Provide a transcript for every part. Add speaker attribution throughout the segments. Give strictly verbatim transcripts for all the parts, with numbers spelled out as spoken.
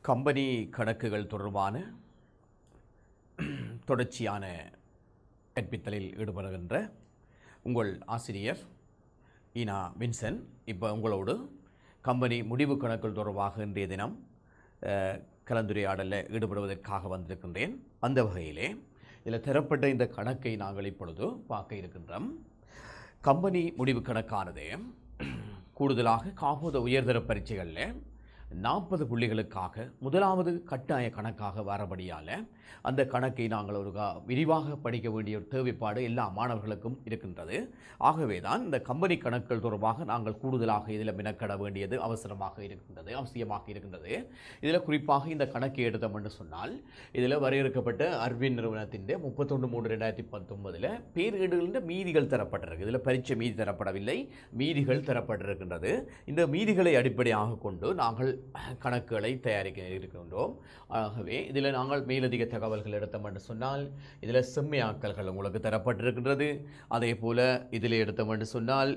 Speaker 1: Company கணக்குகள் தொடர்பான தொடர்ச்சியான கற்பித்தலில் ஈடுபடுகின்ற உங்கள் ஆசிரியர் ஈனா வின்சன் இப்போ உங்களோடு கம்பெனி முடிவு கணக்குகள் தொடர்பாக இன்றைய தினம் கலந்துரையாடலில் ஈடுபடுவதற்காக வந்திருக்கின்றேன். அந்த வகையிலே இதில் தரப்பட்ட இந்த கணக்கை நாங்கள் இப்பொழுது பார்க்க இருக்கின்றோம். கம்பெனி முடிவு கணக்கானது கூடுதலாக காப்போத உயர்தர பரீட்சைகளில் நாற்பது புள்ளிகளுக்காக முதலாவது கட்டாய கணக்காக வரபடியால் அந்த கணக்கை நாங்கள் ஒரு விரிவாக படிக்க வேண்டிய ஒரு தேவைப்பாடு எல்லா மாணவர்களுக்கும் இருக்கின்றது. ஆகவே தான் இந்த கம்பெனி கணக்குகள் தொடர்பாக நாங்கள் கூடுதலாக இதில் மினக்கட வேண்டியது அவசரமாக இருக்கின்றது அவசியமாக இருக்கின்றது. இதில் குறிப்பாக இந்த கணக்கை எடுத்தோம் என்று சொன்னால் இதில் வரையறுக்கப்பட்ட அர்வின் நிறுவனத்தின் முப்பத்தொன்று மூன்று ரெண்டாயிரத்தி பத்தொன்பதில் பேரேடுகளின் மீதிகள் தரப்பட்டிருக்கு. இதில் பரீட்சை மீதி தரப்படவில்லை, மீதிகள் தரப்பட்டிருக்கின்றது. இந்த மீதிகளை அடிப்படையாக கொண்டு நாங்கள் கணக்குகளை தயாரிக்க இருக்கின்றோம். ஆகவே இதில் நாங்கள் மேலதிக தகவல்கள் எடுத்தோம் என்று சொன்னால் இதில் செம்மையாக்கல்கள் உங்களுக்கு தரப்பட்டிருக்கின்றது. அதே போல் இதில் எடுத்தோம் என்று சொன்னால்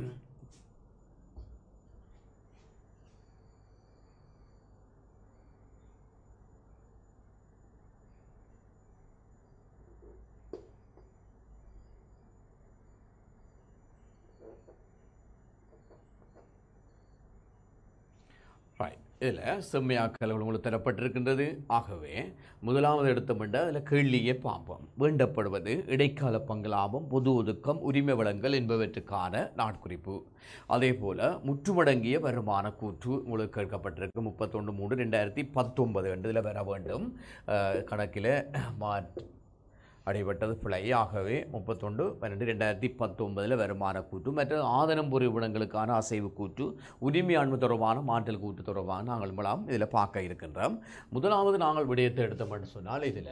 Speaker 1: இதில் செம்மையாக்கல்கள் உங்களுக்கு தரப்பட்டிருக்கின்றது. ஆகவே முதலாவது எடுத்தோம்னா அதில் கேள்வியை பார்ப்போம். வேண்டப்படுவது இடைக்கால பங்கு லாபம், பொது ஒதுக்கம், உரிமை வழங்கல் என்பவற்றுக்கான நாட்குறிப்பு. அதே போல் முற்றுமடங்கிய வருமான கூற்று உங்களுக்கு கேட்கப்பட்டிருக்கு. முப்பத்தொன்று மூன்று ரெண்டாயிரத்தி பத்தொன்பது என்று இதில் வர வேண்டும். கணக்கில் மாற்று அடைபட்டது பிழை. ஆகவே முப்பத்தொன்று பன்னெண்டு ரெண்டாயிரத்தி பத்தொன்பதில் வருமான கூற்று மற்ற ஆதனம் பொறிவிடங்களுக்கான அசைவு கூற்று, உரிமையாண்மை தொடர்பான மாற்றல் கூற்று தொடர்பான நாங்கள் மூலம் இதில் பார்க்க இருக்கின்றோம். முதலாவது நாங்கள் விடயத்தை எடுத்தோம்னு சொன்னால் இதில்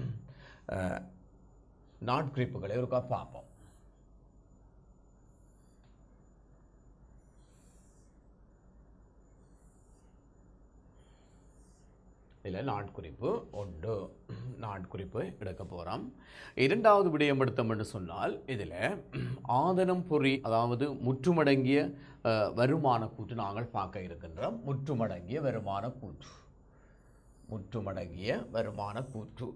Speaker 1: நாட்குறிப்புகளை ஒருக்கா பார்ப்போம். இதில் நாட்குறிப்பு ஒன்று நாட்குறிப்பு எடுக்க போகிறோம். இரண்டாவது விடயம் எடுத்தோம் என்று சொன்னால் இதில் ஆதனம் பொறி அதாவது முற்றுமடங்கிய வருமான கூற்று நாங்கள் பார்க்க இருக்கின்றோம். முற்றுமடங்கிய வருமான கூற்று முற்றுமடங்கிய வருமான கூற்று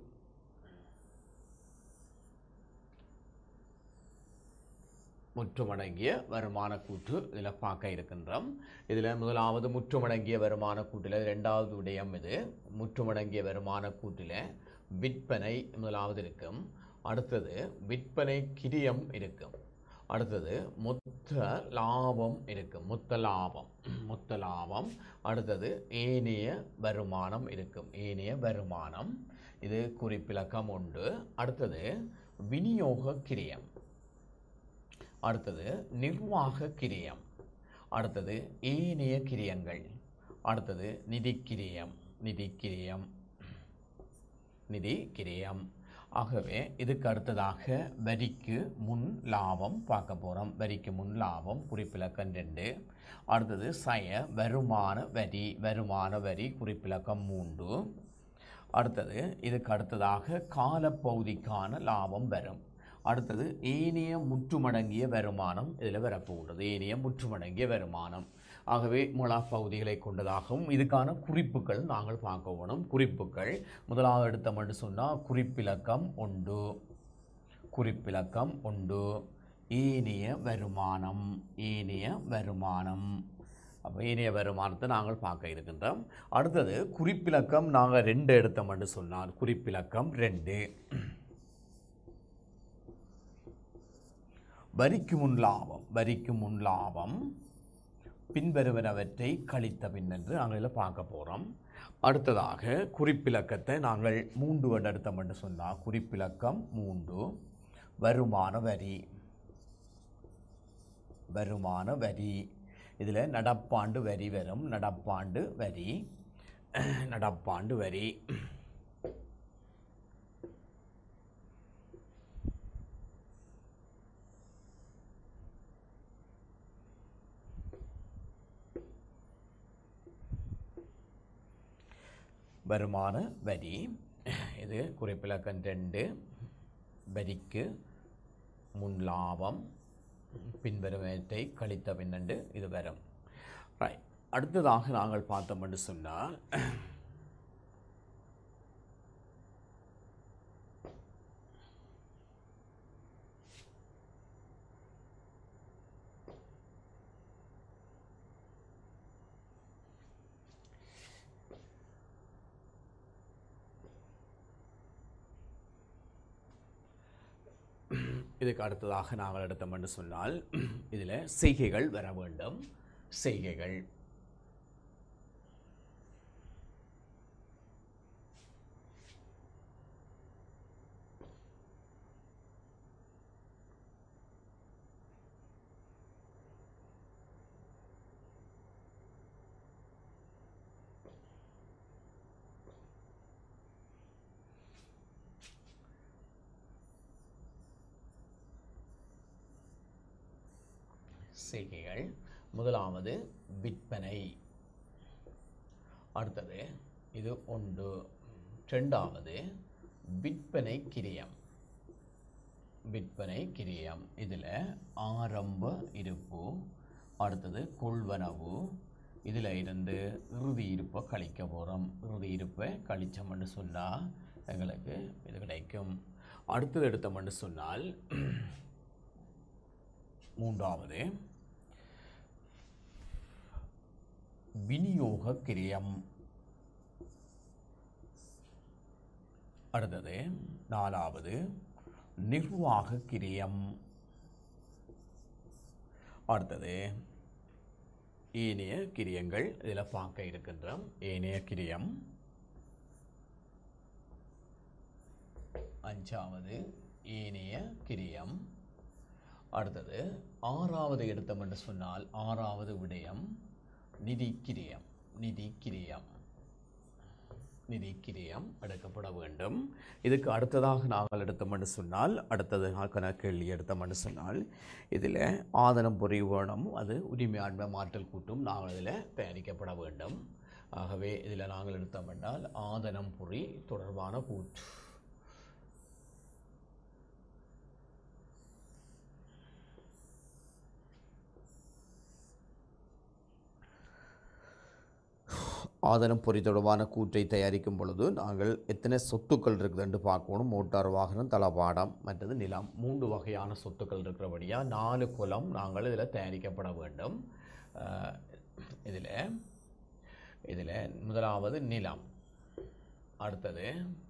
Speaker 1: முற்றுமடங்கிய வருமான கூற்று இதில் பார்க்க இருக்கின்றோம். இதில் முதலாவது முற்றுமடங்கிய வருமான கூற்றில் ரெண்டாவது விடயம் இது. முற்றுமடங்கிய வருமான கூற்றில் விற்பனை முதலாவது இருக்கும். அடுத்தது விற்பனை கிரியம் இருக்கும். அடுத்தது மொத்த லாபம் இருக்கும். மொத்த லாபம் மொத்த லாபம் அடுத்தது ஏனைய வருமானம் இருக்கும். ஏனைய வருமானம் இது குறிப்பிலக்கம் உண்டு. அடுத்தது விநியோக கிரியம், அடுத்தது நிர்வாக கிரியம், அடுத்தது ஏனைய கிரியங்கள், அடுத்தது நிதி கிரியம் நிதி கிரியம் நிதி கிரியம். ஆகவே இதுக்கு அடுத்ததாக வரிக்கு முன் லாபம் பார்க்க போகிறோம். வரிக்கு முன் லாபம் குறிப்பிலக்கம் ரெண்டு. அடுத்தது சய வருமான வரி வருமான வரி குறிப்பிலக்கம் மூன்று. அடுத்தது இதுக்கு அடுத்ததாக காலப்பகுதிக்கான லாபம் வரும். அடுத்தது ஏனைய முற்றுமடங்கிய வருமானம் இதில் வரப்போகிறது. ஏனைய முற்றுமடங்கிய வருமானம். ஆகவே முழா பகுதிகளை கொண்டதாகவும் இதுக்கான குறிப்புகள் நாங்கள் பார்க்க வேணும். குறிப்புகள் முதலாவது எடுத்தோம் என்று சொன்னால் குறிப்பிலக்கம் உண்டு குறிப்பிலக்கம் உண்டு ஏனைய வருமானம் ஏனைய வருமானம். அப்போ ஏனைய வருமானத்தை நாங்கள் பார்க்க இருக்கின்றோம். அடுத்தது குறிப்பிலக்கம் நாங்கள் ரெண்டு எடுத்தோம் என்று சொன்னால் குறிப்பிலக்கம் ரெண்டு வரிக்கு முன் லாபம் வரிக்கு முன் லாபம் பின்வருவனவற்றை கழித்த பின் என்று நாங்கள் இதில் பார்க்க போகிறோம். அடுத்ததாக குறிப்பிலக்கத்தை நாங்கள் மூன்று வருடம் எடுத்தோம் என்று சொன்னால் குறிப்பிலக்கம் மூன்று வருமான வரி வருமான வரி. இதில் நடப்பாண்டு வரி வரும். நடப்பாண்டு வரி நடப்பாண்டு வரி வருமான வரி இது குறிப்பிலக்கம் ரெண்டு வரிக்கு முன் லாபம் பின்வருவனவற்றை கழித்த பின்னண்டு இது வரும். ரைட். அடுத்ததாக நாங்கள் பார்த்தோம் என்று சொன்னால் இதுக்கு அடுத்ததாக நாங்கள் எடுத்தோம் என்று சொன்னால் இதில் செய்கைகள் வர வேண்டும். செய்கைகள் செய்கைகள் முதலாவது விற்பனை, அடுத்தது இது ஒன்று, ரெண்டாவது விற்பனை கிரியம். விற்பனை கிரியம் இதில் ஆரம்ப இருப்பு, அடுத்தது கொள்வனவு, இதில் இருந்து இறுதி இருப்பை கழிக்க போகிறோம். இறுதி இருப்பை கழிச்சோம்னு சொன்னால் எங்களுக்கு இது கிடைக்கும். அடுத்தது எடுத்தோம்னு சொன்னால் மூன்றாவது விநியோக கிரியம், அடுத்தது நாலாவது நிர்வாக கிரியம், அடுத்தது ஏனைய கிரியங்கள். இதில் பார்க்க இருக்கின்றோம் ஏனைய கிரியம். அஞ்சாவது ஏனைய கிரியம். அடுத்தது ஆறாவது எடுத்தோம் என்று சொன்னால் ஆறாவது விடயம் நிதி கிரியம். நிதி கிரியம் நிதி கிரியம் எடுக்கப்பட வேண்டும். இதுக்கு அடுத்ததாக நாங்கள் எடுத்தோம் என்று சொன்னால் அடுத்தது கேள்வி எடுத்தோம் என்று சொன்னால் இதில் ஆதனம் பொறி வேணும், அது உரிமையாண்மை மாற்றல் கூட்டும் நாங்கள் இதில் தயாரிக்கப்பட வேண்டும். ஆகவே இதில் நாங்கள் எடுத்தோம் என்றால் ஆதனம் பொறி தொடர்பான கூற்று. ஆதனம் பொறி தொடர்பான கூற்றை தயாரிக்கும் பொழுது நாங்கள் எத்தனை சொத்துக்கள் இருக்குதுன்னு பார்க்கணும். மோட்டார் வாகனம், தளபாடம், மற்றது நிலம், மூன்று வகையான சொத்துக்கள் இருக்கிறபடியாக நாலு குலம் நாங்கள் இதில் தயாரிக்கப்பட வேண்டும். இதில் இதில் முதலாவது நிலம், அடுத்தது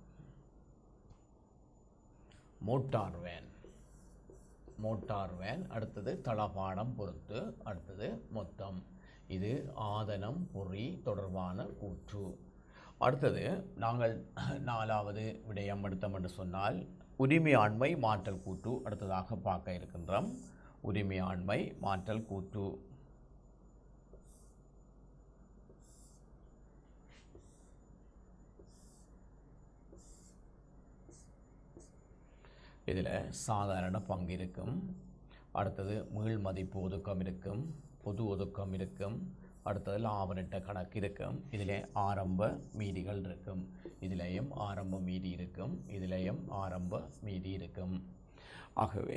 Speaker 1: மோட்டார் வேன் மோட்டார் வேன் அடுத்தது தளபாடம் பொறுத்து, அடுத்தது மொத்தம். இது ஆதனம் பொறி தொடர்பான கூற்று. அடுத்தது நாங்கள் நாலாவது விடயம் எடுத்தோம் என்று சொன்னால் உரிமையாண்மை மாற்றல் கூற்று அடுத்ததாக பார்க்க இருக்கின்றோம். உரிமையாண்மை மாற்றல் கூற்று. இதில் சாதாரண பங்கு இருக்கும், அடுத்தது மீள் மதிப்பு ஒதுக்கம் இருக்கும், பொது ஒதுக்கம் இருக்கும், அடுத்தது லாபநட்ட கணக்கு இருக்கும். இதிலே ஆரம்ப மீதிகள் இருக்கும், இதிலேயும் ஆரம்ப மீதி இருக்கும், இதிலேயும் ஆரம்ப மீதி இருக்கும். ஆகவே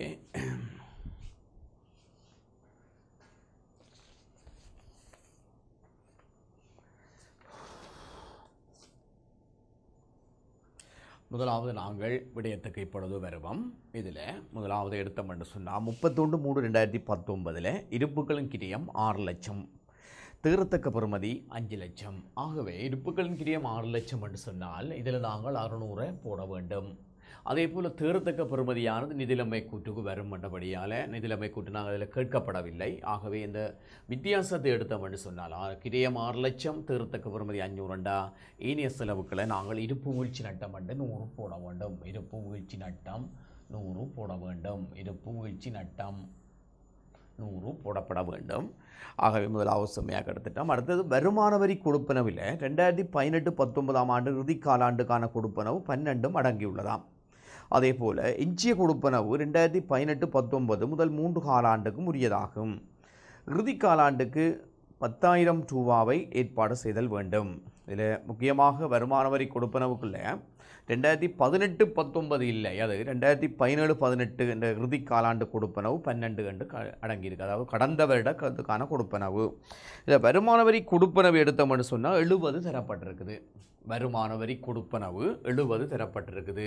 Speaker 1: முதலாவது நாங்கள் விடயத்துக்கு இப்பொழுது வருவோம். இதில் முதலாவது எடுத்தோம் என்று சொன்னால் முப்பத்தொன்று மூணு ரெண்டாயிரத்தி பத்தொன்பதில் இருப்புகளின் கிரியம் ஆறு லட்சம், தீரத்தக்க பெறுமதி அஞ்சு லட்சம். ஆகவே இருப்புகளின் கிரியம் ஆறு லட்சம் என்று சொன்னால் இதில் நாங்கள் அறுநூறை போட வேண்டும். அதே போல் தீரத்தக்க பெறுமதியானது நிதிலைமை கூட்டுக்கு வரும் என்றபடியால் நிதிலைமை கூட்டு நாங்கள் அதில் கேட்கப்படவில்லை. ஆகவே இந்த வித்தியாசத்தை எடுத்தோம் என்று சொன்னால் கிரியம் ஆறு லட்சம், தீரத்தக்க பெறுமதி அஞ்சூறுண்டா, ஏனைய செலவுக்களை நாங்கள் இருப்பு வீழ்ச்சி நட்டம் என்று நூறு போட வேண்டும். இருப்பு வீழ்ச்சி நட்டம் நூறு போட வேண்டும். இருப்பு வீழ்ச்சி நட்டம் நூறு போடப்பட வேண்டும். ஆகவே முதலாவது செம்மையாக எடுத்துட்டோம். அடுத்தது வருமான வரி கொடுப்பனவில் ரெண்டாயிரத்தி பதினெட்டு பத்தொன்பதாம் ஆண்டு இறுதி காலாண்டுக்கான கொடுப்பனவு பன்னெண்டும் அடங்கியுள்ளதாம். அதே போல் எஞ்சிய கொடுப்பனவு ரெண்டாயிரத்தி பதினெட்டு பத்தொன்பது முதல் மூன்று காலாண்டுக்கும் உரியதாகும். இறுதி காலாண்டுக்கு பத்தாயிரம் ரூபாவை ஏற்பாடு செய்தல் வேண்டும். இதில் முக்கியமாக வருமான வரி கொடுப்பனவுக்குள்ள ரெண்டாயிரத்தி பதினெட்டு பத்தொன்பது இல்லை, அது ரெண்டாயிரத்தி பதினேழு பதினெட்டு என்ற இறுதி காலாண்டு கொடுப்பனவு பன்னெண்டு என்று அடங்கியிருக்கு. அதாவது கடந்த வருடத்துக்கான கொடுப்பனவு. இதில் வருமான வரி கொடுப்பனவு எடுத்தோம்னு சொன்னால் எழுபது தரப்பட்டிருக்குது. வருமான வரி கொடுப்பனவு எழுபது தரப்பட்டிருக்குது.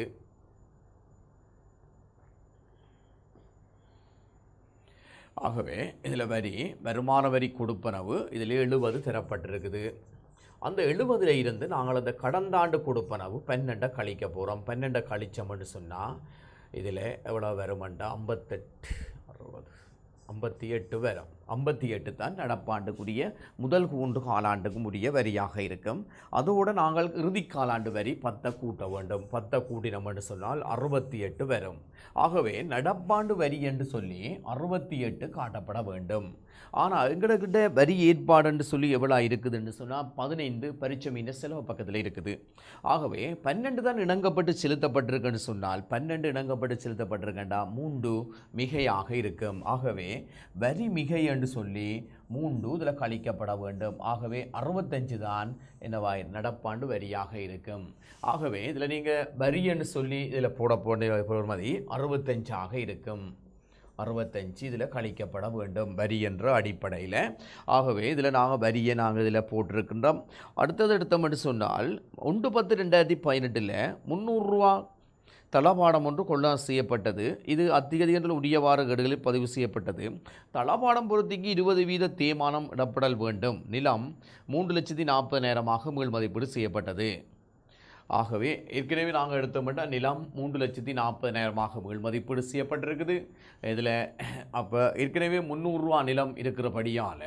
Speaker 1: ஆகவே இதில் வரி வருமான வரி கொடுப்பனவு இதில் எழுபது தரப்பட்டிருக்குது. அந்த எழுபதுல இருந்து நாங்கள் அந்த கடந்த ஆண்டு கொடுப்பனவு பன்னெண்டை கழிக்க போகிறோம். பன்னெண்டை கழிச்சோம்னு சொன்னால் இதில் எவ்வளோ வருமெண்டா ஐம்பத்தெட்டு அறுபது ஐம்பத்தி எட்டு வரும். ஐம்பத்தி எட்டு தான் நடப்பாண்டுக்குரிய முதல் மூன்று காலாண்டுக்கும் உரிய வரியாக இருக்கும். அதோடு நாங்கள் இறுதி காலாண்டு வரி பத்தை கூட்ட வேண்டும். பத்தை கூட்டினோம் என்று சொன்னால் அறுபத்தி எட்டு வரும். ஆகவே நடப்பாண்டு வரி என்று சொல்லி அறுபத்தி எட்டு காட்டப்பட வேண்டும். ஆனால் எங்கள்கிட்ட வரி ஏற்பாடுன்னு சொல்லி எவ்வளோ இருக்குதுன்னு சொன்னால் பதினைந்து பரிச்சை மீன செலவு பக்கத்தில் இருக்குது. ஆகவே பன்னெண்டு தான் இணங்கப்பட்டு செலுத்தப்பட்டிருக்குன்னு சொன்னால் பன்னெண்டு இணங்கப்பட்டு செலுத்தப்பட்டிருக்கேன்டா மூன்று மிகையாக இருக்கும். ஆகவே வரி மிகை என்று சொல்லி மூன்று இதில் கழிக்கப்பட வேண்டும். ஆகவே அறுபத்தஞ்சு தான் என்னவாய் நடப்பாண்டு வரியாக இருக்கும். ஆகவே இதில் நீங்கள் வரி என்று சொல்லி இதில் போட போட பொறுமதி அறுபத்தஞ்சாக இருக்கும். அறுபத்தஞ்சு இதில் கழிக்கப்பட வேண்டும் வரி என்ற அடிப்படையில். ஆகவே இதில் நாங்கள் வரியை நாங்கள் இதில் போட்டிருக்கின்றோம். அடுத்தது எடுத்தோம்னு சொன்னால் ஒன்று பத்து ரெண்டாயிரத்தி பதினெட்டில் முந்நூறுரூவா தளபாடம் ஒன்று கொள்ளான் செய்யப்பட்டது. இது அத்திகதிகள் உரியவாறு கடுகளில் பதிவு செய்யப்பட்டது. தளபாடம் பொருத்திக்கு இருபது வீத தேய்மானம் இடப்படல் வேண்டும். நிலம் மூன்று லட்சத்தி நாற்பதாயிரமாக மீள் மதிப்பீடு செய்யப்பட்டது. ஆகவே ஏற்கனவே நாங்கள் எடுத்தோம்னா நிலம் மூன்று லட்சத்தி நாற்பதாயிரமாக மீள் மதிப்பீடு செய்யப்பட்டிருக்குது. இதில் அப்போ ஏற்கனவே முந்நூறுரூவா நிலம் இருக்கிறபடியால்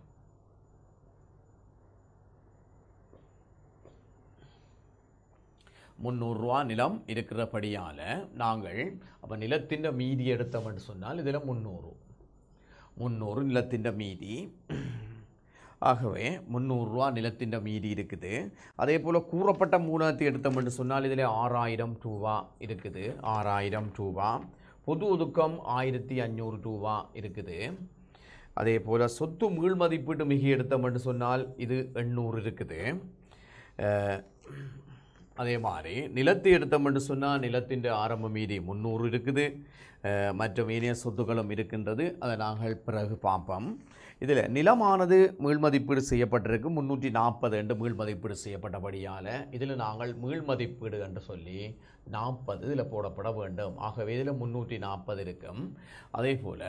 Speaker 1: முந்நூறுரூவா நிலம் இருக்கிறபடியால் நாங்கள் அப்போ நிலத்தின் மீதி எடுத்தோம்னு சொன்னால் இதில் முந்நூறு முந்நூறு நிலத்தின் மீதி. ஆகவே முந்நூறுரூவா நிலத்தின் மீதி இருக்குது. அதே போல் கூறப்பட்ட மூலத்தை எடுத்தோம்னு சொன்னால் இதில் ஆறாயிரம் ரூபா இருக்குது. ஆறாயிரம் ரூபா. பொது ஒதுக்கம் ஆயிரத்தி அஞ்சூறு ரூபா இருக்குது. அதே போல் சொத்து மீள் மதிப்பீட்டு மிகை எடுத்தோம்னு சொன்னால் இது எண்ணூறு இருக்குது. அதே மாதிரி நிலத்தை எடுத்தோம்னு சொன்னால் நிலத்தின் ஆரம்ப மீதி முந்நூறு இருக்குது. மற்ற மீறிய சொத்துக்களும் இருக்கின்றது. அதை நாங்கள் பிறகு பார்ப்போம். இதில் நிலமானது மீள் மதிப்பீடு செய்யப்பட்டிருக்கு முந்நூற்றி நாற்பது என்று மீள் மதிப்பீடு செய்யப்பட்டபடியால் இதில் நாங்கள் மீள் மதிப்பீடு என்று சொல்லி நாற்பது இதில் போடப்பட வேண்டும். ஆகவே இதில் முந்நூற்றி நாற்பது இருக்கும். அதே போல்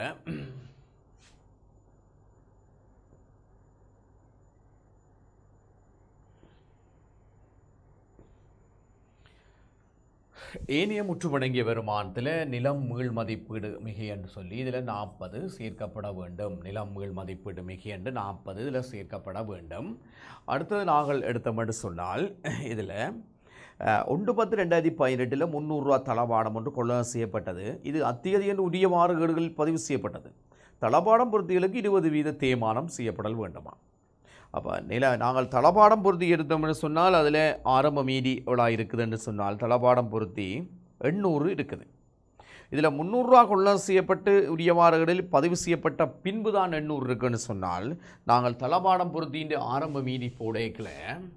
Speaker 1: ஏனைய முற்றுமடங்கிய வருமானத்தில் நிலம் மீள் மதிப்பீடு மிகை என்று சொல்லி இதில் நாற்பது சேர்க்கப்பட வேண்டும். நிலம் மீள் மதிப்பீடு மிகை என்று நாற்பது இதில் சேர்க்கப்பட வேண்டும். அடுத்தது நாங்கள் எடுத்தோம்னு சொன்னால் இதில் ஒன்று பத்து ரெண்டாயிரத்தி பதினெட்டில் முந்நூறுரூவா தளபாடம் ஒன்று கொள்ளுதல் செய்யப்பட்டது. இது அத்தியதி என்று உரிய மாறுகேடுகளில் பதிவு செய்யப்பட்டது. தளபாடம் பொருத்திகளுக்கு இருபது வீத தேய்மானம் செய்யப்படல் வேண்டுமா? அப்போ நில நாங்கள் தளபாடம் பொருத்தி எடுத்தோம்னு சொன்னால் அதில் ஆரம்ப மீதி எவ்வளோ இருக்குதுன்னு சொன்னால் தளபாடம் பொருத்தி எண்ணூறு இருக்குது. இதில் முந்நூறுரூவா கொள்ளுதல் செய்யப்பட்டு உரியவாறுகளில் பதிவு செய்யப்பட்ட பின்பு தான் எண்ணூறு இருக்குன்னு சொன்னால் நாங்கள் தளபாடம் பொருத்தின் ஆரம்ப மீதி போடைக்கில்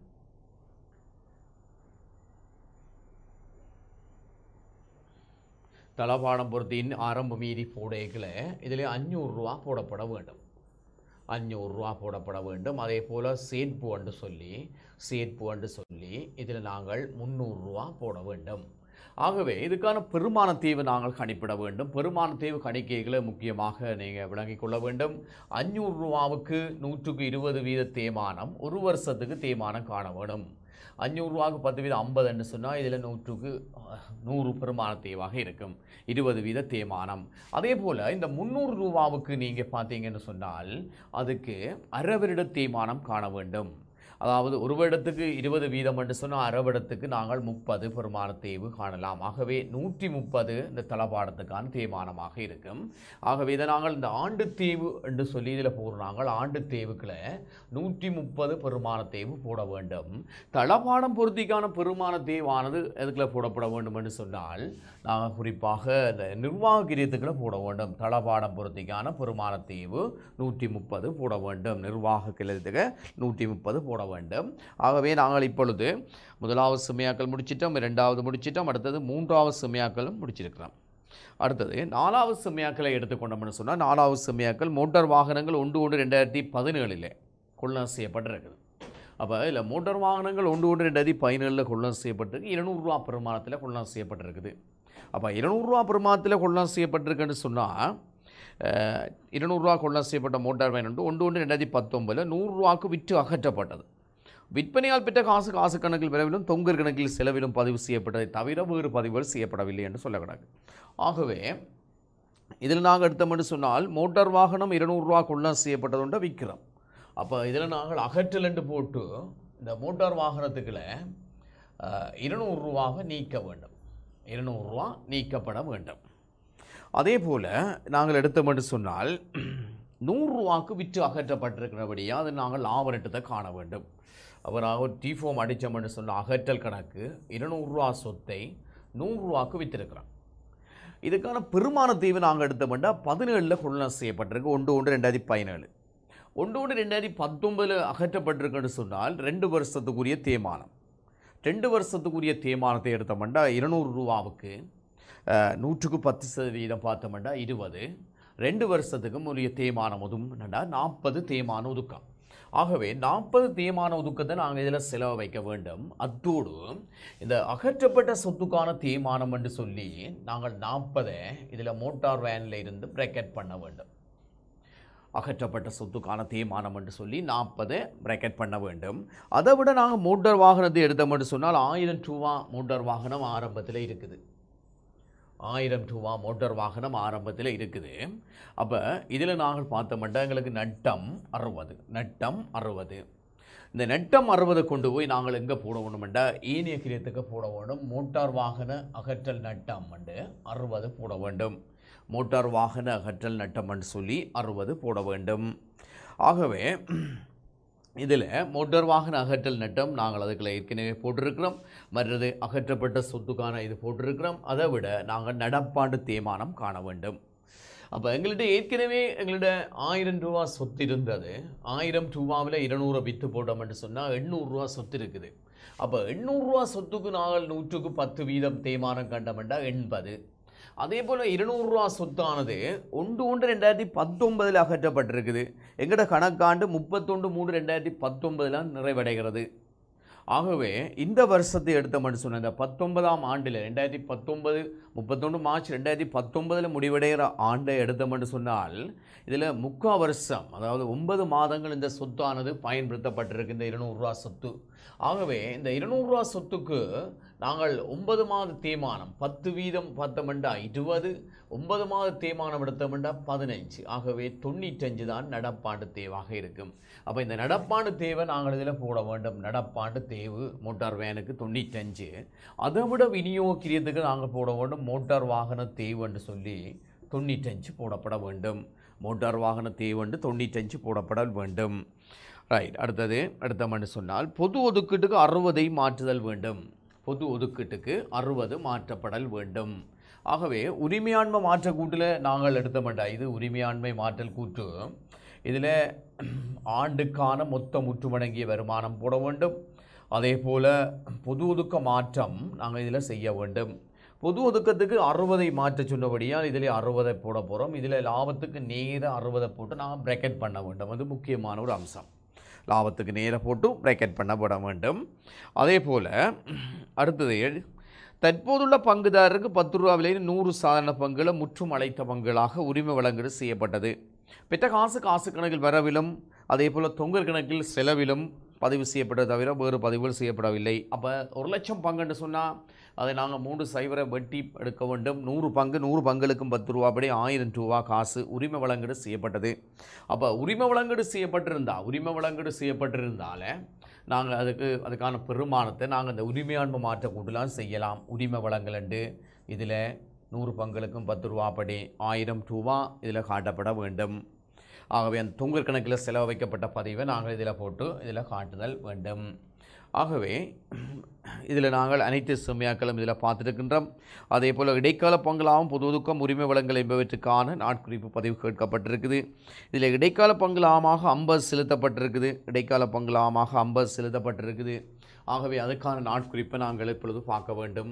Speaker 1: தளபாடம் பொருத்தின் ஆரம்ப மீதி போடைக்கில் இதில் அஞ்சூறுரூவா போடப்பட வேண்டும். அஞ்சூறுரூவா போடப்பட வேண்டும். அதே போல் சேர்ப்பு என்று சொல்லி சேர்ப்பு என்று சொல்லி இதில் நாங்கள் முந்நூறுரூவா போட வேண்டும். ஆகவே இதுக்கான பெருமான தேவை நாங்கள் கணிப்பிட வேண்டும். பெருமான தேவை கணிக்கைகளை முக்கியமாக நீங்கள் விளங்கிக் கொள்ள வேண்டும். அஞ்சூறுரூவாவுக்கு நூற்றுக்கு இருபது வீத தேய்மானம் ஒரு வருஷத்துக்கு தேய்மானம் காண வேணும். அஞ்சூறுரூவாவுக்கு பத்து வீதம் ஐம்பதுன்னு சொன்னால் இதில் நூற்றுக்கு நூறு பெருமான தேவாக இருக்கும். இருபது வீத தேய்மானம். அதே போல் இந்த முந்நூறு ரூபாவுக்கு நீங்கள் பார்த்தீங்கன்னு சொன்னால் அதுக்கு அரை வருட தேய்மானம் காண வேண்டும். அதாவது ஒரு வருடத்துக்கு இருபது வீதம் என்று சொன்னால் அரை வருடத்துக்கு நாங்கள் முப்பது பெருமான தேய்வு காணலாம். ஆகவே நூற்றி முப்பது இந்த தளபாடத்துக்கான தேய்மானமாக இருக்கும். ஆகவே இதை நாங்கள் இந்த ஆண்டு தேய்வு என்று சொல்லி இதில் போடுறாங்க. ஆண்டு தேய்வுக்களை நூற்றி முப்பது பெருமான தேய்வு போட வேண்டும். தளபாடம் பொருத்திக்கான பெருமான தேய்வானது எதுக்குள்ள போடப்பட வேண்டும் என்று சொன்னால் நாங்கள் குறிப்பாக இந்த நிர்வாக கிரியத்துக்களை போட வேண்டும். தளபாடம் பொருத்திக்கான பெருமான தேய்வு நூற்றி முப்பது போட வேண்டும். நிர்வாக கிரியத்துக்கு நூற்றி முப்பது போட வேண்டும். ஆகவே நாங்கள் இப்பொழுது முதலாவது செம்மையாக்கள் முடிச்சிட்டோம், இரண்டாவது முடிச்சிட்டோம், அடுத்தது மூன்றாவது செம்மையாக்களும் முடிச்சிருக்கிறோம். அடுத்தது நாலாவது செம்மையாக்களை எடுத்துக்கொண்டோம்னு சொன்னால் நாலாவது செம்மையாக்கள் மோட்டார் வாகனங்கள் ஒன்று ஒன்று ரெண்டாயிரத்தி பதினேழில் கொள்ளுதல் செய்யப்பட்டிருக்குது. அப்போ இல்லை மோட்டார் வாகனங்கள் ஒன்று ஒன்று ரெண்டாயிரத்தி பதினேழில் கொள்ளுதல் செய்யப்பட்டிருக்கு. இருநூறுரூவா பெருமானத்தில் கொள்ளுதல் செய்யப்பட்டிருக்குது. அப்போ இருநூறுரூவா பெருமானத்தில் கொள்ளுதல் செய்யப்பட்டிருக்குன்னு சொன்னால் இருநூறுரூவா கொள்ளுதல் செய்யப்பட்ட மோட்டார் வாகனம் ஒன்று ஒன்று ரெண்டாயிரத்தி பத்தொம்பதில் நூறுரூவாக்கு விற்று அகற்றப்பட்டது. விற்பனையால் பெற்ற காசு காசு கணக்கில் விரைவிலும் தொங்கர் கணக்கில் செலவிலும் பதிவு செய்யப்பட்டதை தவிர வேறு பதிவுகள் செய்யப்படவில்லை என்று சொல்லக்கூடாது. ஆகவே இதில் நாங்கள் எடுத்தோம்னு சொன்னால் மோட்டார் வாகனம் இருநூறுரூவா கொள்ளம் செய்யப்பட்டதுண்ட விற்கிறோம். அப்போ இதில் நாங்கள் அகற்றல் என்று போட்டு இந்த மோட்டார் வாகனத்துக்களை இருநூறுரூவாக நீக்க வேண்டும், இருநூறுரூவா நீக்கப்பட வேண்டும். அதே போல் நாங்கள் எடுத்தோம்னு சொன்னால் நூறுரூவாக்கு விற்று அகற்றப்பட்டிருக்கிறபடியாக அது நாங்கள் லாபரட்டத்தை காண வேண்டும். அப்போ நாங்கள் டிஃபோம் அடித்தோம்னு சொன்ன அகற்றல் கணக்கு இருநூறுரூவா சொத்தை நூறுரூவாக்கு விற்றுருக்கிறோம். இதுக்கான பெருமான தீவு நாங்கள் எடுத்தோம்னா பதினேழில் கொள்ளம் செய்யப்பட்டிருக்கு. ஒன்று ஒன்று ரெண்டாயிரத்தி பதினேழு ஒன்று ஒன்று ரெண்டாயிரத்தி பத்தொன்பதில் அகற்றப்பட்டிருக்குன்னு சொன்னால் ரெண்டு வருஷத்துக்குரிய தேய்மானம். ரெண்டு வருஷத்துக்குரிய தேய்மானத்தை எடுத்தோம்னா இருநூறு ரூபாவுக்கு நூற்றுக்கு பத்து சதவீதம் பார்த்தோம்னா இருபது, ரெண்டு வருஷத்துக்கும் உரிய தேய்மானம் ஒதும்னா நாற்பது தேய்மான ஒதுக்கம். ஆகவே நாற்பது தேய்மான ஒதுக்கத்தை நாங்கள் இதில் செலவு வைக்க வேண்டும். அத்தோடு இந்த அகற்றப்பட்ட சொத்துக்கான தேய்மானம் என்று சொல்லி நாங்கள் நாற்பதை இதில் மோட்டார் வேனில் இருந்து பிரேக்கெட் பண்ண வேண்டும். அகற்றப்பட்ட சொத்துக்கான தேய்மானம் என்று சொல்லி நாற்பது பிரேக்கெட் பண்ண வேண்டும். அதை விட நாங்கள் மோட்டார் வாகனத்தை எடுத்தோம் என்று சொன்னால் ஆயிரம் ரூபா மோட்டார் வாகனம் ஆரம்பத்தில் இருக்குது. ஆயிரம் ரூபா மோட்டார் வாகனம் ஆரம்பத்தில் இருக்குது. அப்போ இதில் நாங்கள் பார்த்தோம்னா எங்களுக்கு நட்டம் அறுபது, நட்டம் அறுபது. இந்த நட்டம் அறுபதை கொண்டு போய் நாங்கள் எங்கே போட வேணுமெண்டா ஏனைய கிரியத்துக்கு போட வேண்டும். மோட்டார் வாகன அகற்றல் நட்டம் வந்து அறுபது போட வேண்டும். மோட்டார் வாகன அகற்றல் நட்டம் என்று சொல்லி அறுபது போட வேண்டும். ஆகவே இதில் மோட்டார் வாகன அகற்றல் நட்டம் நாங்கள் அதுக்குள்ள ஏற்கனவே போட்டிருக்கிறோம். மற்றது அகற்றப்பட்ட சொத்துக்கான இது போட்டிருக்கிறோம். அதை விட நாங்கள் நடப்பாண்டு தேய்மானம் காண வேண்டும். அப்போ எங்கள்கிட்ட ஏற்கனவே எங்கள்கிட்ட ஆயிரம் ரூபா சொத்து இருந்தது. ஆயிரம் ரூபாவில் இருநூறு விற்று போட்டோம்னு சொன்னால் எண்ணூறுரூவா சொத்து இருக்குது. அப்போ எண்ணூறுரூவா சொத்துக்கு நாங்கள் நூற்றுக்கு பத்து வீதம் தேய்மானம் கண்டோம்னா எண்பது. அதே போல் இருநூறுரூவா சொத்தானது ஒன்று ஒன்று ரெண்டாயிரத்தி பத்தொன்பதில் அகற்றப்பட்டிருக்குது. எங்கள்ட கணக்காண்டு முப்பத்தொன்று மூணு ரெண்டாயிரத்தி பத்தொன்பதில் நிறைவடைகிறது. ஆகவே இந்த வருஷத்தை எடுத்தோம்னு சொன்ன இந்த பத்தொன்பதாம் ஆண்டில் ரெண்டாயிரத்தி பத்தொன்பது முப்பத்தொன்று மார்ச் ரெண்டாயிரத்தி பத்தொன்பதில் முடிவடைகிற ஆண்டை எடுத்தோம்னு சொன்னால் இதில் முக்கால் வருஷம், அதாவது ஒன்பது மாதங்கள் இந்த சொத்தானது பயன்படுத்தப்பட்டிருக்கு, இந்த இருநூறுரூவா சொத்து. ஆகவே இந்த இருநூறுரூவா சொத்துக்கு நாங்கள் ஒன்பது மாத தேய்மானம் பத்து வீதம் பார்த்தோம்னா இருபது, ஒன்பது மாத தேய்மானம் எடுத்தோம்னா பதினஞ்சு. ஆகவே தொண்ணூற்றஞ்சு தான் நடப்பாண்டு தேவாக இருக்கும். அப்போ இந்த நடப்பாண்டு தேவை நாங்கள் இதில் போட வேண்டும். நடப்பாண்டு தேவு மோட்டார் வேனுக்கு தொண்ணூற்றஞ்சு. அதை விட விநியோகிக்கிறதுக்கு நாங்கள் போட வேண்டும் மோட்டார் வாகன தேவு என்று சொல்லி தொண்ணூற்றஞ்சு போடப்பட வேண்டும். மோட்டார் வாகன தேவு என்று தொண்ணூற்றஞ்சு போடப்பட வேண்டும். ரைட். அடுத்தது அடுத்தமன்னு சொன்னால் பொது ஒதுக்கீட்டுக்கு அறுபதை மாற்றுதல் வேண்டும். பொது ஒதுக்கீட்டுக்கு அறுபது மாற்றப்படல் வேண்டும். ஆகவே உரிமையாண்மை மாற்ற கூட்டில் நாங்கள் எடுத்த மாட்டோம். இது உரிமையாண்மை மாற்றல் கூற்று. இதில் ஆண்டுக்கான மொத்த முற்றுமடங்கிய வருமானம் போட வேண்டும். அதே போல் பொது ஒதுக்க மாற்றம் நாங்கள் இதில் செய்ய வேண்டும். பொது ஒதுக்கத்துக்கு அறுபதை மாற்ற சொன்னபடியால் இதில் அறுபதை போட போகிறோம். இதில் லாபத்துக்கு நேர அறுபதை போட்டு நாங்கள் பிரேக்கெட் பண்ண வேண்டும். அது முக்கியமான ஒரு அம்சம். லாபத்துக்கு நேராக போட்டு பிரேக்கெட் பண்ணப்பட வேண்டும். அதே போல் அடுத்தது தற்போதுள்ள பங்குதாரருக்கு பத்து ரூபா விலையில் நூறு சாதாரண பங்குகளை முற்றும் அழைத்த பங்குகளாக உரிமை வழங்கீடு செய்யப்பட்டது. பெற்ற காசு காசு கணக்கில் வரவிலும் அதே போல் தொங்கல் கணக்கில் செலவிலும் பதிவு செய்யப்பட்டது தவிர வேறு பதிவுகள் செய்யப்படவில்லை. அப்போ ஒரு லட்சம் பங்குன்னு சொன்னால் அதை நாங்கள் மூன்று சைவரை வெட்டி எடுக்க வேண்டும். நூறு பங்கு நூறு பங்குகளுக்கும் பத்து ரூபா படி ஆயிரம் ரூபா காசு உரிமை வழங்கீடு செய்யப்பட்டது. அப்போ உரிமை வழங்கீடு செய்யப்பட்டிருந்தால் உரிமை வழங்கீடு செய்யப்பட்டிருந்தால நாங்கள் அதுக்கு அதுக்கான பெருமானத்தை நாங்கள் இந்த உரிமையாண்மை மாற்ற கூட்டலாம் செய்யலாம். உரிமை வழங்கலண்டு இதில் நூறு பங்குகளுக்கும் பத்து ரூபா படி ஆயிரம் ரூபா இதில் காட்டப்பட வேண்டும். ஆகவே அந்த தொங்கல் கணக்கில் செலவு வைக்கப்பட்ட பதிவை நாங்கள் இதில் போட்டு இதில் காட்டுதல் வேண்டும். ஆகவே இதில் நாங்கள் அனைத்து செம்மையாக்களும் இதில் பார்த்துருக்கின்றோம். அதே போல் இடைக்கால பங்களாகவும் பொது ஒதுக்கம் உரிமை வழங்கல் என்பவற்றுக்கான நாட்குறிப்பு பதிவு கேட்கப்பட்டிருக்குது. இதில் இடைக்கால பங்களாமாக ஐம்பது செலுத்தப்பட்டிருக்குது. இடைக்கால பங்களாமாக ஐம்பது செலுத்தப்பட்டிருக்குது. ஆகவே அதுக்கான நாட்குறிப்பை நாங்கள் இப்பொழுது பார்க்க வேண்டும்.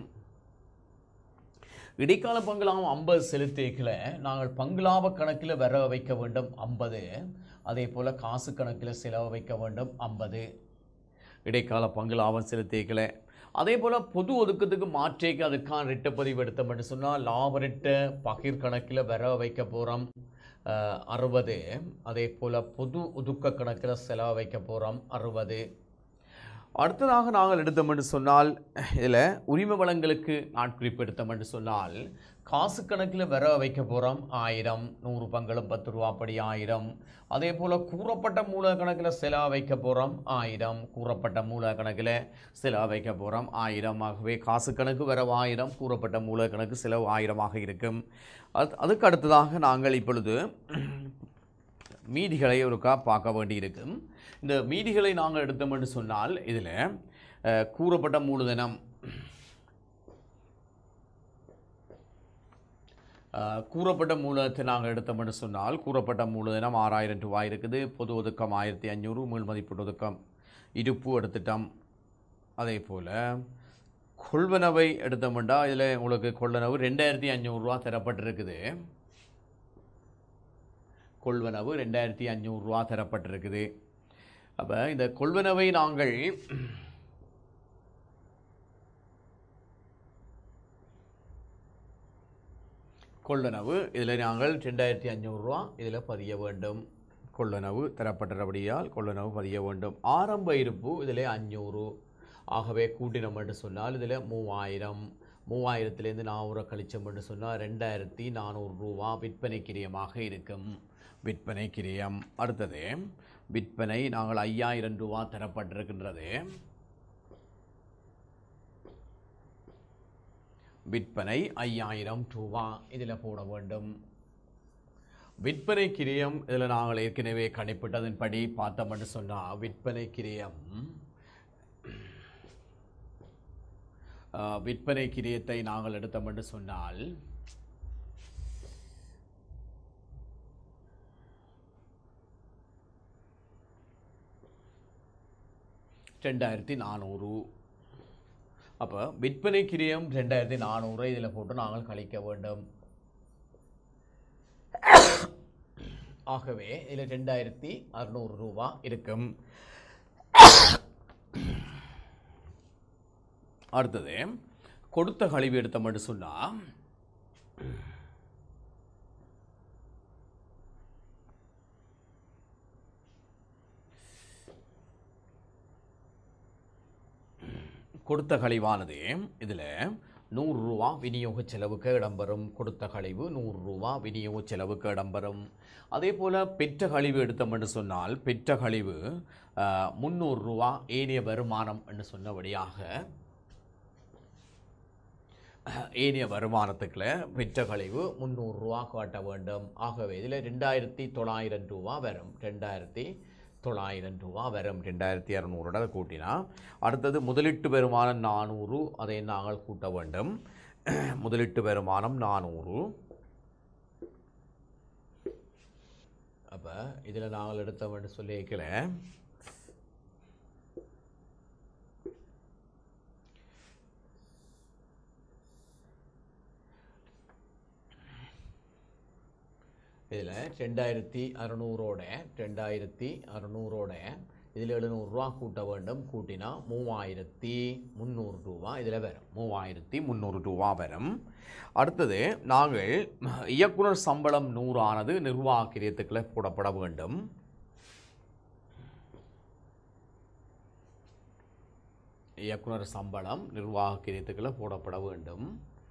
Speaker 1: இடைக்கால பங்களாகவும் ஐம்பது செலுத்திகளை நாங்கள் பங்களாவ கணக்கில் வர வைக்க வேண்டும் ஐம்பது. அதே போல் காசு கணக்கில் செலவு வைக்க வேண்டும் ஐம்பது. இடைக்கால பங்களாவம் செலுத்திகளை அதே போல் பொது ஒதுக்கத்துக்கு மாற்றேக்கு அதுக்கான ரெட்ட பதிவு எடுத்தோம்னு சொன்னால் லாப ரெட்ட பகிர் கணக்கில் வர வைக்க போகிறோம் அறுபது. அதே போல் பொது ஒதுக்க கணக்கில் செலவு வைக்க போகிறோம் அறுபது. அடுத்ததாக நாங்கள் எடுத்தோம் என்று சொன்னால் இதில் உரிமை வளங்களுக்கு நாட்குறிப்பு எடுத்தோம் என்று சொன்னால் காசு கணக்கில் வர வைக்க போகிறோம் ஆயிரம், நூறு பங்களும் பத்து ரூபா படி ஆயிரம். அதே போல் கூறப்பட்ட மூல கணக்கில் செலவு வைக்க போகிறோம் ஆயிரம், கூறப்பட்ட மூல கணக்கில் செலவு வைக்க போகிறோம் ஆயிரம். ஆகவே காசு கணக்கு வரவு ஆயிரம், கூறப்பட்ட மூல கணக்கு செலவு ஆயிரமாக இருக்கும். அது அதுக்கு அடுத்ததாக நாங்கள் இப்பொழுது மீதிகளை ஒருக்கா பார்க்க வேண்டியிருக்கும். இந்த மீதிகளை நாங்கள் எடுத்தோம் என்று சொன்னால் இதில் கூறப்பட்ட மூலதனம் கூறப்பட்ட மூலதனத்தை நாங்கள் எடுத்தோம் என்று சொன்னால் கூறப்பட்ட மூலதனம் ஆறாயிரம் ரூபாய் இருக்குது. பொது ஒதுக்கம் ஆயிரத்தி ஐநூறு, மீள் மதிப்பீட்டு ஒதுக்கம் இருப்பு எடுத்துட்டோம். அதே போல் கொள்வனவை எடுத்தோம்னா இதில் உங்களுக்கு கொள்ளனவு ரெண்டாயிரத்தி ஐநூறுரூவா தரப்பட்டிருக்குது. கொள்வனவு ரெண்டாயிரத்தி ஐநூறுரூவா தரப்பட்டிருக்குது. அப்போ இந்த கொள்வனவை நாங்கள் கொள்ளனவு இதில் நாங்கள் ரெண்டாயிரத்தி ஐநூறுரூவா இதில் பதிய வேண்டும். கொள்ளனவு தரப்பட்டபடியால் கொள்ளனவு பதிய வேண்டும். ஆரம்ப இருப்பு இதில் அஞ்சூறு. ஆகவே கூட்டினம் என்று சொன்னால் இதில் மூவாயிரம். மூவாயிரத்துலேருந்து நானூறு கழிச்சோம் என்று சொன்னால் ரெண்டாயிரத்தி நானூறு ரூபா விற்பனை கிரியமாக இருக்கும். விற்பனை கிரியம். அடுத்தது விற்பனை நாங்கள் ஐயாயிரம் ரூபா தரப்பட்டிருக்கின்றது. விற்பனை ஐயாயிரம் ரூபா இதில் போட வேண்டும். விற்பனை கிரியம் இதில் நாங்கள் ஏற்கனவே கணிப்பிட்டதன்படி பார்த்தோம் என்று சொன்னால் விற்பனை கிரியம் விற்பனை கிரியத்தை நாங்கள் எடுத்தோம் என்று சொன்னால் ரெண்டாயிரத்தி நானூறு. அப்போ விற்பனை கிரியம் ரெண்டாயிரத்தி நானூறு இதில் போட்டு நாங்கள் கழிக்க வேண்டும். ஆகவே இதில் ரெண்டாயிரத்தி அறுநூறு ரூபா இருக்கும். அடுத்தது கொடுத்த கழிவு எடுத்தோம் என்று சொன்னால் கொடுத்த கழிவானது இதில் நூறு ரூபா விநியோக செலவுக்கு இடம்பெறும். கொடுத்த கழிவு நூறு ரூபா விநியோக செலவுக்கு இடம்பெறும். அதே போல் பெற்ற கழிவு எடுத்தோம் என்று சொன்னால் பெற்ற கழிவு முந்நூறு ரூபா ஏனைய வருமானம் என்று சொன்னபடியாக ஏனைய வருமானத்துக்குள்ள பெற்ற கழிவு முந்நூறு ரூபா காட்ட வேண்டும். ஆகவே இதில் ரெண்டாயிரத்தி தொள்ளாயிரம் ரூபா வரும். ரெண்டாயிரத்தி தொள்ளாயிரம் ரூபா வரும். ரெண்டாயிரத்தி இரநூறுட கூட்டினா அடுத்தது முதலீட்டு வருமானம் நானூறு. அதை நாங்கள் கூட்ட வேண்டும். முதலீட்டு வருமானம் நானூறு. அப்போ இதில் நாங்கள் எடுத்த வேண்டும் சொல்லிக்கல இதில் ரெண்டாயிரத்தி அறுநூறோட ரெண்டாயிரத்தி அறுநூறோட இதில் எழுநூறுரூவா கூட்ட வேண்டும். கூட்டினா மூவாயிரத்தி முந்நூறு ரூபா இதில் வரும். மூவாயிரத்தி முந்நூறு ரூபா வரும். அடுத்தது நாங்கள் இயக்குனர் சம்பளம் நூறானது நிர்வாக கிரியத்துக்களை போடப்பட வேண்டும். இயக்குனர் சம்பளம் நிர்வாக கிரியத்துக்களை போடப்பட வேண்டும்.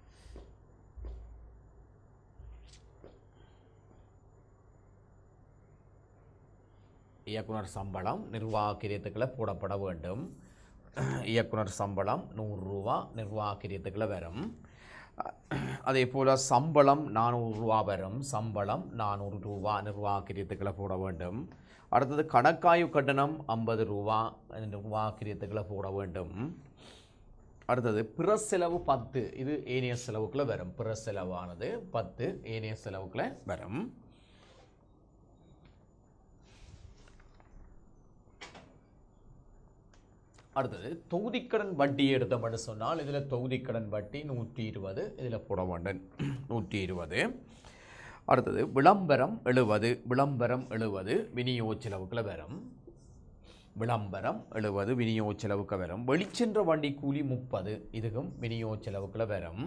Speaker 1: இயக்குனர் சம்பளம் நிர்வாக கிரியத்துக்களை போடப்பட வேண்டும். இயக்குனர் சம்பளம் நூறு ரூபா நிர்வாக கிரியத்துக்களை வரும். அதே போல் சம்பளம் நானூறு ரூபா வரும். சம்பளம் நானூறு ரூபா நிர்வாக கிரியத்துக்களை போட வேண்டும். அடுத்தது கணக்காய்வு கட்டணம் ஐம்பது ரூபா நிர்வாக கிரியத்துக்களை போட வேண்டும். அடுத்தது பிற செலவு பத்து. இது ஏனைய செலவுக்குள்ள வரும். பிற செலவானது பத்து ஏனைய செலவுக்குள்ள வரும். அடுத்தது தொகுதிக்கடன் வட்டி எடுத்தோம் என்று சொன்னால் இதில் தொகுதிக்கடன் வட்டி நூற்றி இருபது இதில் போட வேண்டும். நூற்றி இருபது. அடுத்தது விளம்பரம் எழுபது. விளம்பரம் எழுபது விநியோக செலவுக்குள்ள வரும். விளம்பரம் எழுபது விநியோக செலவுக்கு வரும். வெளிச்சென்ற வண்டி கூலி முப்பது இதுக்கும் விநியோக செலவுக்குள்ள வரும்.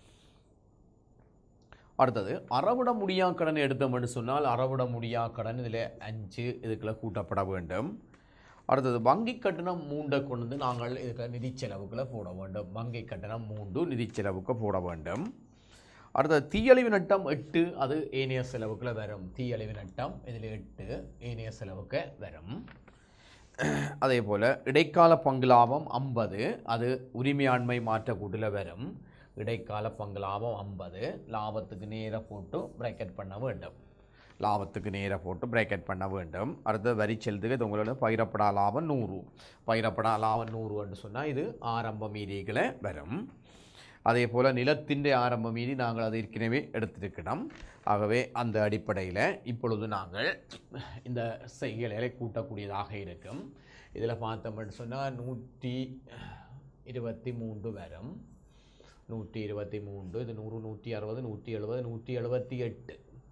Speaker 1: அடுத்தது அறவிட முடியா கடன் எடுத்தோம் என்று சொன்னால் அறவிட முடியா கடன் இதில் அஞ்சு இதுக்குள்ள கூட்டப்பட வேண்டும். அடுத்தது வங்கி கட்டணம் மூண்டை கொண்டு நாங்கள் இதுக்கு நிதி செலவுகளை போட வேண்டும். வங்கி கட்டணம் மூன்று நிதி செலவுக்கு போட வேண்டும். அடுத்தது தீயழிவு நட்டம் எட்டு, அது ஏனைய செலவுக்குள்ள வரும். தீயழிவு நட்டம் இதில் எட்டு ஏனைய செலவுக்கு வரும். அதே போல் இடைக்கால பங்கு லாபம் ஐம்பது, அது உரிமையாண்மை மாற்ற கூட்டில் வரும். இடைக்கால பங்கு லாபம் ஐம்பது, லாபத்துக்கு நேராக போட்டு பிரேக்கெட் பண்ண வேண்டும். லாபத்துக்கு நேராக போட்டு பிரேக்கெட் பண்ண வேண்டும். அடுத்த வரி செலுத்துக்கு இது உங்களோட பகிரப்படா லாபம் நூறு. பகிரப்படா லாபம் நூறு என்று சொன்னால் இது ஆரம்ப மீதிகளை வரும். அதே போல் நிலத்தின் ஆரம்ப மீதி நாங்கள் அதை ஏற்கனவே எடுத்திருக்கிறோம். ஆகவே அந்த அடிப்படையில் இப்பொழுது நாங்கள் இந்த செய்கைகளை கூட்டக்கூடியதாக இருக்கும். இதில் பார்த்தோம்னு சொன்னால் நூற்றி இருபத்தி மூன்று வரும். நூற்றி இருபத்தி மூன்று, இது நூறு, நூற்றி அறுபது, நூற்றி எழுபது, நூற்றி எழுபத்தி எட்டு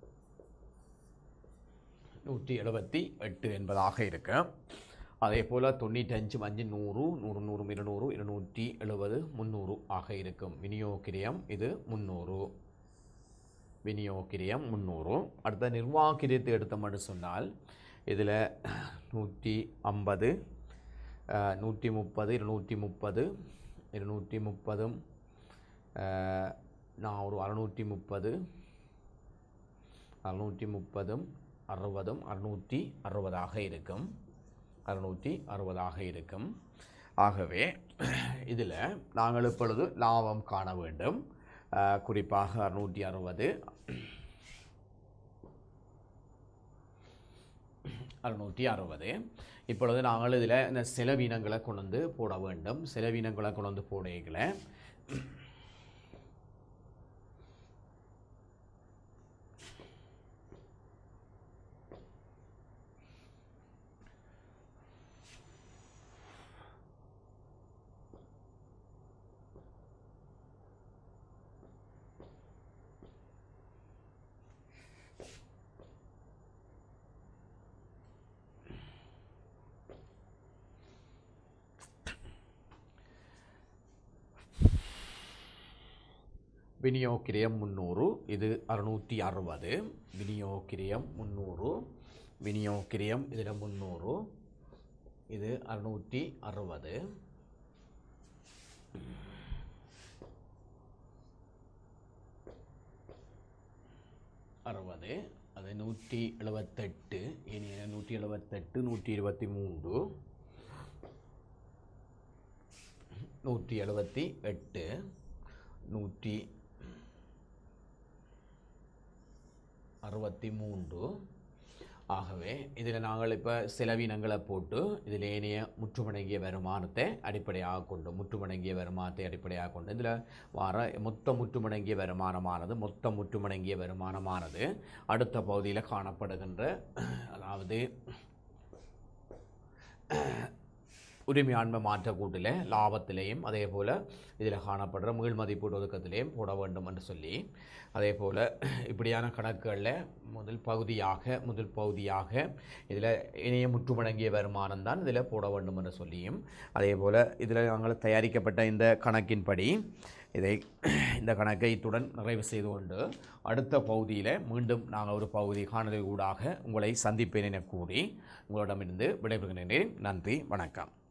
Speaker 1: நூற்றி எழுபத்தி எட்டு என்பதாக இருக்கு. அதே போல் தொண்ணூற்றஞ்சு அஞ்சு நூறு, நூறு நூறு இருநூறு, இருநூற்றி எழுபது, முந்நூறு ஆக இருக்கும். விநியோகிரியம் இது முந்நூறு. விநியோகிரியம் முந்நூறு. அடுத்த நிர்வாகிரியத்தை எடுத்தோம்னு சொன்னால் இதில் நூற்றி ஐம்பது, நூற்றி முப்பது, இருநூற்றி முப்பது, இருநூற்றி முப்பதும் நான் ஒரு அறுநூற்றி முப்பது, அறுநூற்றி முப்பதும் அறுபதும் அறுநூற்றி அறுபதாக இருக்கும். அறுநூற்றி அறுபதாக இருக்கும். ஆகவே இதில் நாங்கள் இப்பொழுது லாபம் காண வேண்டும். குறிப்பாக அறுநூற்றி அறுபது அறுநூற்றி அறுபது இப்பொழுது நாங்கள் இதில் இந்த செலவினங்களை கொண்டு வந்து போட வேண்டும். செலவினங்களை கொண்டு வந்து போடைகளை விநியோகிரியம் முந்நூறு, இது அறுநூற்றி அறுபது. விநியோகிரியம் முந்நூறு, விநியோகிரியம் இதில் முந்நூறு, இது அறுநூற்றி அறுபது. அறுபது, அது நூற்றி எழுபத்தெட்டு, இனி நூற்றி எழுபத்தெட்டு, நூற்றி இருபத்தி மூன்று, நூற்றி எழுபத்தி எட்டு, நூற்றி அறுபத்தி மூன்று. ஆகவே இதில் நாங்கள் இப்போ செலவினங்களை போட்டு இதில் ஏனைய முற்றுமடங்கிய வருமானத்தை அடிப்படையாக கொண்டு முற்றுமடங்கிய வருமானத்தை அடிப்படையாக கொண்டு இதில் வர மொத்த முற்றுமடங்கிய வருமானமானது மொத்த முற்றுமடங்கிய வருமானமானது அடுத்த பகுதியில் காணப்படுகின்ற, அதாவது உரிமையாண்மை மாற்ற கூட்டில் லாபத்திலேயும் அதே போல் இதில் காணப்படுற மீள் மதிப்பீடு ஒதுக்கத்திலேயும் போட வேண்டும் என்று சொல்லி, அதே போல் இப்படியான கணக்குகளில் முதல் பகுதியாக முதல் பகுதியாக இதில் இணைய முற்றுமடங்கிய வருமானம் தான் இதில் போட வேண்டும் என்று சொல்லியும், அதே போல் இதில் நாங்கள் தயாரிக்கப்பட்ட இந்த கணக்கின்படி இதை இந்த கணக்கை இத்துடன் நிறைவு செய்து கொண்டு அடுத்த பகுதியில் மீண்டும் நாங்கள் ஒரு பகுதி காணொலி ஊடாக உங்களை சந்திப்பேன் என கூறி உங்களிடமிருந்து விடைபெறுகின்றேன். நன்றி, வணக்கம்.